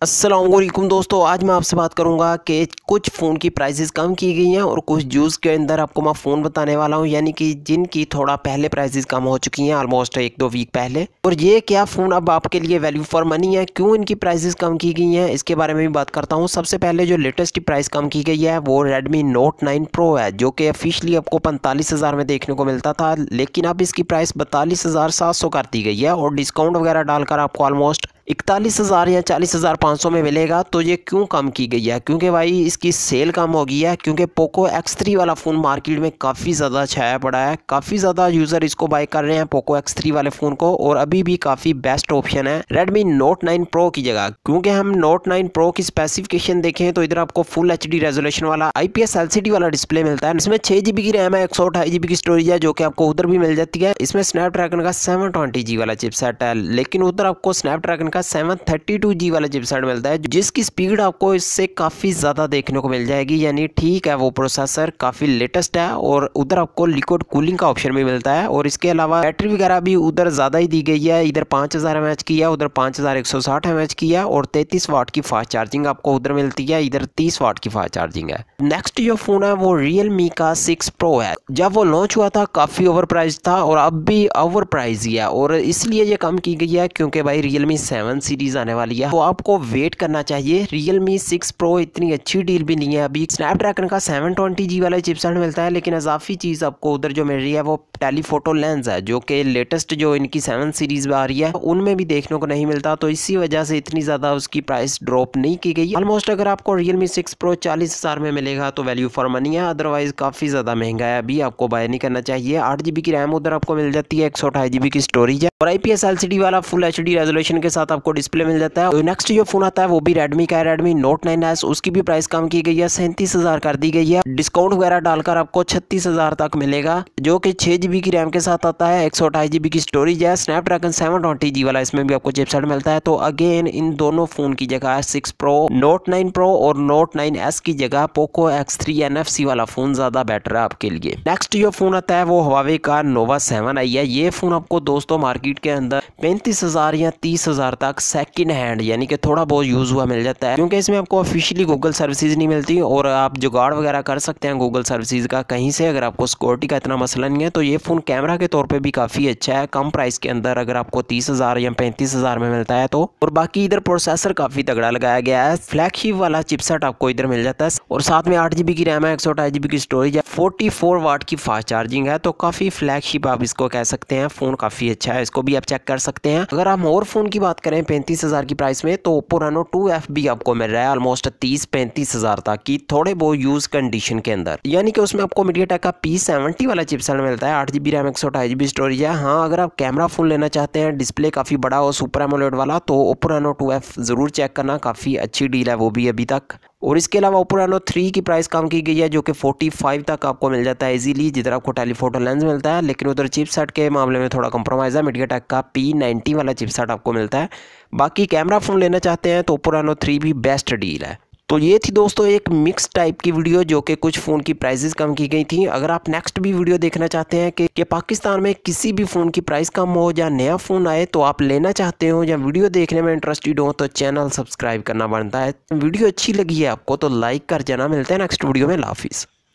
अस्सलाम वालेकुम दोस्तों, आज मैं आपसे बात करूंगा कि कुछ फ़ोन की प्राइसेस कम की गई हैं और कुछ जूस के अंदर आपको मैं फ़ोन बताने वाला हूं, यानी कि जिनकी थोड़ा पहले प्राइसेस कम हो चुकी हैं, ऑलमोस्ट 1-2 वीक पहले। और ये क्या फ़ोन अब आपके लिए वैल्यू फॉर मनी है, क्यों इनकी प्राइसेस कम की गई हैं, इसके बारे में भी बात करता हूँ। सबसे पहले जो लेटेस्ट प्राइस कम की गई है वो रेडमी नोट 9 प्रो है, जो कि ऑफिशियली आपको 45,000 में देखने को मिलता था, लेकिन अब इसकी प्राइस 42,700 कर दी गई है और डिस्काउंट वगैरह डालकर आपको ऑलमोस्ट 41,000 या 40,500 में मिलेगा। तो ये क्यों कम की गई है? क्योंकि भाई इसकी सेल कम हो गई है, क्योंकि पोको X3 वाला फ़ोन मार्केट में काफ़ी ज़्यादा छाया पड़ा है, काफ़ी ज़्यादा यूज़र इसको बाय कर रहे हैं पोको X3 वाले फ़ोन को, और अभी भी काफ़ी बेस्ट ऑप्शन है रेडमी नोट 9 प्रो की जगह। क्योंकि हम नोट 9 प्रो की स्पेसिफिकेशन देखें तो इधर आपको फुल HD रेजोल्यूशन वाला IPS LCD वाला डिस्प्ले मिलता है। इसमें 6 GB की रैम है, 128 GB की स्टोरेज है, जो कि आपको उधर भी मिल जाती है। इसमें स्नैपड्रैगन का 720G वाला चिपसेट है, लेकिन उधर आपको स्नैपड्रैगन का 732G वाला चिपसेट मिलता है, जिसकी स्पीड आपको इससे काफ़ी ज़्यादा देखने को मिल जाएगी। यानी ठीक है, वो प्रोसेसर काफ़ी लेटेस्ट है और उधर आपको लिक्विड कूलिंग का ऑप्शन भी मिलता है। और इसके अलावा बैटरी वगैरह भी उधर ज़्यादा ही दी गई है, इधर 5000 mAh की है, उधर 5160 mAh की है, और 33 वाट की फास्ट चार्जिंग आपको उधर मिलती है, इधर 30 वाट की फास्ट चार्जिंग है। नेक्स्ट जो फ़ोन है वो Realme का 6 Pro है। जब वो लॉन्च हुआ था काफ़ी ओवर प्राइस था और अब भी ओवर प्राइस ही है, और इसलिए ये कम की गई है क्योंकि भाई Realme 7 सीरीज आने वाली है, तो आपको वेट करना चाहिए। Realme 6 Pro इतनी अच्छी डील भी नहीं है अभी। स्नैपड्रैगन का 720G वाला चिपसेट मिलता है, लेकिन इजाफी चीज़ आपको उधर जो मिल रही है वो टेलीफोटो लेंस है, जो कि लेटेस्ट जो इनकी 7 सीरीज में आ रही है उनमें भी देखने को नहीं मिलता, तो इसी वजह से इतनी ज़्यादा उसकी प्राइस ड्रॉप नहीं की गई। ऑलमोस्ट अगर आपको Realme 6 Pro 40,000 में मिलेगा तो वैल्यू फॉर मनी है, अदरवाइज काफ़ी ज़्यादा महंगा है, अभी आपको बाय नहीं करना चाहिए। 8 GB की रैम उधर आपको मिल जाती है, 128 GB की स्टोरेज है, और IPS LCD वाला फुल HD रेजोल्यूशन के साथ आपको डिस्प्ले मिल जाता है। तो नेक्स्ट जो फोन आता है वो भी रेडमी का है, रेडमी नोट 9S। उसकी भी प्राइस कम की गई है, 37,000 कर दी गई है, डिस्काउंट वगैरह डालकर आपको 36,000 तक मिलेगा, जो कि 6 GB की रैम के साथ आता है, 128 GB की स्टोरेज है, स्नैपड्रैगन 720G वाला इसमें भी आपको चिपसेट मिलता है। तो अगेन इन दोनों फोन की जगह 6 Pro, नोट 9 Pro और नोट 9S की जगह पोको X3 NFC वाला फोन ज्यादा बेटर है आपके लिए। नेक्स्ट जो फोन आता है वो Huawei का Nova 7 आई है। ये फोन आपको दोस्तों मार्केट के अंदर 35,000 या 30,000 तक सेकंड हैंड यानी कि थोड़ा बहुत यूज हुआ मिल जाता है, क्योंकि इसमें आपको ऑफिशियली गूगल सर्विसेज नहीं मिलती, और आप जुगाड़ वगैरह कर सकते हैं गूगल सर्विसेज का कहीं से, अगर आपको सिक्योरिटी का इतना मसला नहीं है। तो ये फ़ोन कैमरा के तौर पे भी काफ़ी अच्छा है, कम प्राइस के अंदर अगर आपको 30,000 या 35,000 में मिलता है तो। और बाकी इधर प्रोसेसर काफ़ी तगड़ा लगाया गया है, फ्लैगशिप वाला चिपसेट आपको इधर मिल जाता है, और साथ में 8 GB की रैम है, 128 GB की स्टोरेज है, 44 वाट की फास्ट चार्जिंग है, तो काफ़ी फ्लैगशिप आप इसको कह सकते हैं। फ़ोन काफ़ी अच्छा है, इसको भी आप चेक कर सकते हैं। अगर हम और फ़ोन की बात करें 35,000 की प्राइस में, तो Oppo Reno 2F भी आपको मिल रहा है ऑलमोस्ट 30-35,000 तक की, थोड़े बहुत यूज कंडीशन के अंदर, यानी कि उसमें आपको MediaTek का P70 वाला चिपसेट मिलता है, 8 GB रैम, 128 GB स्टोरेज है। हाँ, अगर आप कैमरा फोन लेना चाहते हैं, डिस्प्ले काफ़ी बड़ा हो, सुपर एमोलेड वाला, तो Oppo Reno 2F ज़रूर चेक करना, काफ़ी अच्छी डील है वो भी अभी तक। और इसके अलावा Oppo Reno 3 की प्राइस कम की गई है, जो कि 45 तक आपको मिल जाता है इजीली, जिधर आपको टेलीफोटो लेंस मिलता है, लेकिन उधर चिपसेट के मामले में थोड़ा कंप्रोमाइज़ है, MediaTek का P90 वाला चिपसेट आपको मिलता है। बाकी कैमरा फ़ोन लेना चाहते हैं तो Oppo Reno 3 भी बेस्ट डील है। तो ये थी दोस्तों एक मिक्स टाइप की वीडियो, जो कि कुछ फ़ोन की प्राइसेस कम की गई थी। अगर आप नेक्स्ट भी वीडियो देखना चाहते हैं कि पाकिस्तान में किसी भी फ़ोन की प्राइस कम हो या नया फ़ोन आए, तो आप लेना चाहते हो या वीडियो देखने में इंटरेस्टेड हो, तो चैनल सब्सक्राइब करना बनता है। वीडियो अच्छी लगी है आपको तो लाइक कर जाना। मिलते हैं नेक्स्ट वीडियो में। अल्लाह हाफिज़।